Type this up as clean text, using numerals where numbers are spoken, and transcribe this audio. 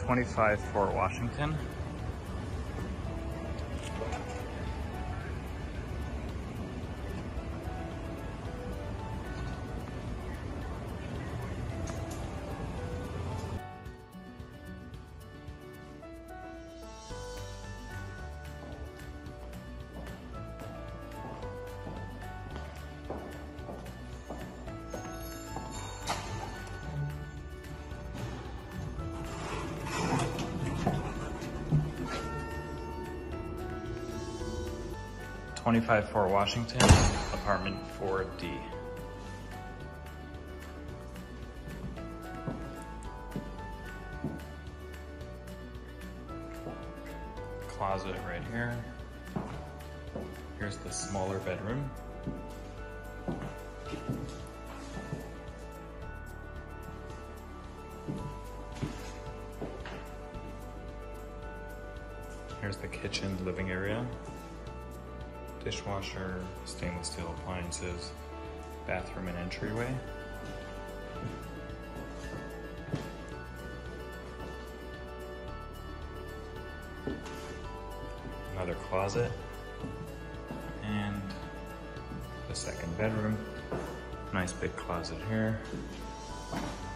25 Fort Washington. '25 Fort Washington, apartment 4D. Closet right here. Here's the smaller bedroom. Here's the kitchen, living area. Dishwasher, stainless steel appliances, bathroom and entryway. Another closet, and the second bedroom. Nice big closet here.